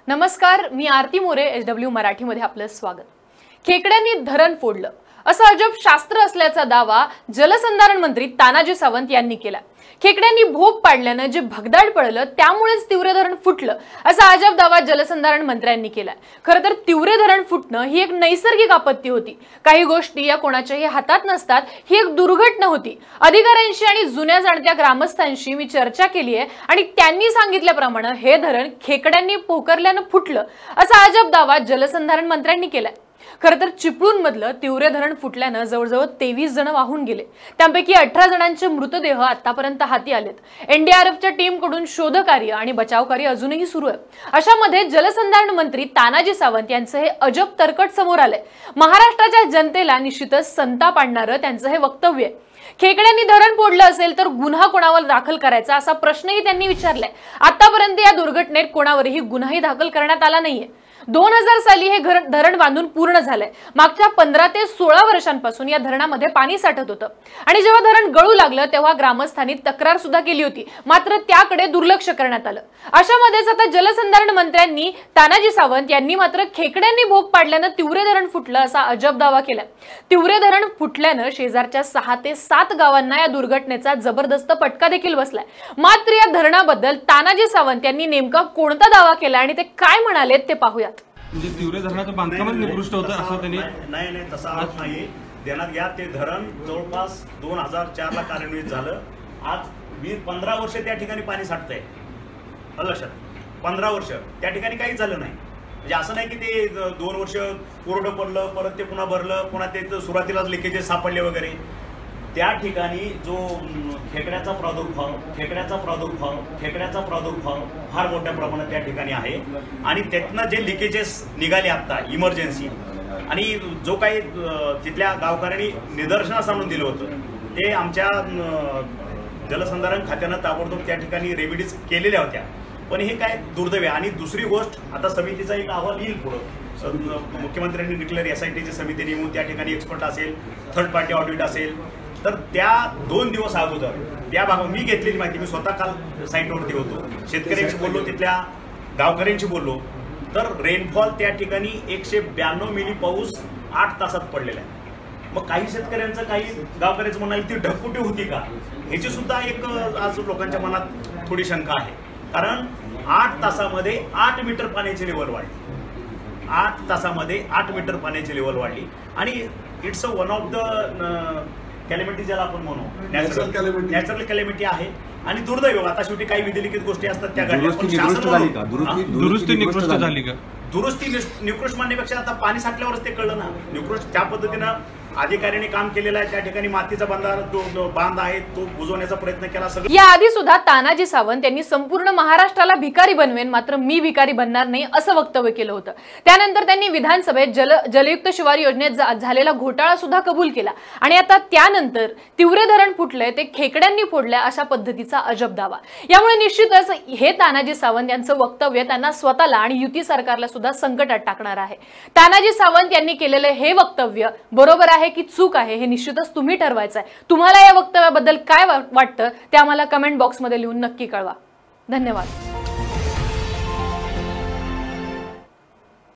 नमस्कार, मी आरती मोरे SW मराठीमध्ये आपलं स्वागत। खेकड्यांनी धरण फोडलं असं अजब शास्त्र असल्याचा दावा जलसंधारण मंत्री तानाजी सावंत यांनी केला। खेकड्यांनी भोग पाडल्याने जे भगदाड पडलं त्यामुळेच तिवरे धरण फुटलं असा अजब दावा जलसंधारण मंत्र्यांनी केला। खरं तर तिवरे धरण फुटणं ही एक नैसर्गिक आपत्ती होती। काही गोष्टी या कोणाच्याही हातात नसतात, ही एक दुर्घटना होती। अधिकाऱ्यांशी आणि जुन्या जाणत्या ग्रामस्थांशी मी चर्चा केली आहे आणि त्यांनी सांगितल्याप्रमाणे हे धरण खेकड्यांनी पोखरल्याने फुटलं असा अजब दावा जलसंधारण मंत्र्यांनी केला। खरं तर चिपळूण मधलं तिवरे धरण फुटल्याने जवळजवळ 23 जण वाहून गेले। त्यापैकी 18 जणांचे मृतदेह आतापर्यंत हाती आलेत। NDRFच्या टीमकडून शोधकार्य आणि बचावकार्य अजूनही सुरू आहे। अशामध्ये जलसंधारण मंत्री तानाजी सावंत यांचं हे अजब तरकट समोर आलंय। महाराष्ट्राच्या जनतेला निश्चितच संताप आणणारं त्यांचं हे वक्तव्य आहे। खेकड्यांनी धरण फोडलं असेल तर गुन्हा कोणावर दाखल करायचा असा प्रश्नही त्यांनी विचारलाय। आतापर्यंत या दुर्घटनेत कोणावरही गुन्हाही दाखल करण्यात आला नाहीये। 2000 साली हे धरण बांधून पूर्ण झालंय। मागच्या 15 ते 16 वर्षांपासून या धरणामध्ये पाणी साठत होतं आणि जेव्हा धरण गळू लागलं तेव्हा ग्रामस्थांनी तक्रार सुद्धा केली होती, मात्र त्याकडे दुर्लक्ष करण्यात आलं। अशामध्येच आता जलसंधारण मंत्र्यांनी तानाजी सावंत यांनी मात्र खेकड्यांनी भोग पाडल्याने तिवरे धरण फुटलं असा अजब दावा केला। तिवरे धरण फुटल्याने शेजारच्या 6 ते 7 गावांना या दुर्घटनेचा जबरदस्त फटका देखील बसलाय। मात्र या धरणाबद्दल तानाजी सावंत यांनी नेमका कोणता दावा केला आणि ते काय म्हणाले ते पाहूया। म्हणजे तिवरे धरणाचं बांधकामच निकृष्ट होतं असं त्यांनी नाही तसा अर्थ नाही देण्यात घ्या। ते धरण जवळपास 2004 ला कार्यान्वित झालं। आज 15 वर्ष त्या ठिकाणी पाणी साठतंय। लक्षात 15 वर्ष त्या ठिकाणी काहीच झालं नाही। म्हणजे असं नाही की ते 2 वर्ष कोरडं पडलं, परत ते पुन्हा भरलं, पुन्हा ते सुरुवातीलाच लिकेजेस सापडले वगैरे। त्या ठिकाणी जो खेकड्याचा प्रादुर्भाव फार मोठ्या प्रमाणात त्या ठिकाणी आहे आणि त्यातनं जे लिकेजेस निघाले आता इमर्जन्सी आणि जो काही तिथल्या गावकऱ्यांनी निदर्शनास आणून दिलं होतं ते आमच्या जलसंधारण खात्यानं ताबडतोब त्या ठिकाणी रेमेडीज केलेल्या होत्या। पण हे काय दुर्दैव आहे। आणि दुसरी गोष्ट, आता समितीचा एक अहवाल येईल पुढं। मुख्यमंत्र्यांनी डिक्लेअर SITची समिती नेमून त्या ठिकाणी एक्सपर्ट असेल, थर्ड पार्टी ऑडिट असेल, तर त्या 2 दिवस अगोदर त्या भागात मी घेतलेली माहिती, मी स्वतः काल साईटवरती होतो, शेतकऱ्यांशी बोललो, तिथल्या गावकऱ्यांशी बोललो, तर रेनफॉल त्या ठिकाणी 192 मिली पाऊस 8 तासात पडलेला आहे। मग काही शेतकऱ्यांचं, काही गावकऱ्यांचं म्हणाले ती ढगफुटी होती का, ह्याची सुद्धा एक आज लोकांच्या मनात थोडी शंका आहे। कारण 8 तासामध्ये 8 मीटर पाण्याची लेवल वाढली। 8 तासामध्ये 8 मीटर पाण्याची लेवल वाढली आणि it's one of the calamity ज्याला आपण म्हणू, नॅचरल कॅलेमिटी आहे। आणि दुर्दैव, आता शेवटी काही विधिलिखित गोष्टी असतात त्या घडल्या। दुरुस्ती निकृष्ट झाली का? दुरुस्ती निकृष्ट म्हणण्यापेक्षा आता पाणी साठल्यावरच ते कळलं ना। निकृष्ट त्या पद्धतीनं अधिकाऱ्यांनी काम केलेलं आहे। त्या ठिकाणी मातीचा बांध आहे तो बुजवण्याचा प्रयत्न केला। या आधी सुद्धा तानाजी सावंत यांनी संपूर्ण महाराष्ट्राला भिकारी बनवेन, मात्र मी भिकारी बनणार नाही असं वक्तव्य केलं होतं। त्यानंतर त्यांनी विधानसभेत जलयुक्त शिवार योजनेत झालेला घोटाळा सुद्धा कबूल केला आणि आता त्यानंतर तिवरे धरण फुटलंय ते खेकड्यांनी फोडलंय अशा पद्धतीचा अजब दावा। यामुळे निश्चितच हे तानाजी सावंत यांचं वक्तव्य त्यांना स्वतःला आणि युती सरकारला सुद्धा संकटात टाकणार आहे। तानाजी सावंत यांनी केलेले हे वक्तव्य बरोबर आहे की चूक आहे हे निश्चितच तुम्ही ठरवायचं आहे। तुम्हाला या वक्तव्याबद्दल काय वाटतं ते आम्हाला कमेंट बॉक्समध्ये लिहून नक्की कळवा। धन्यवाद।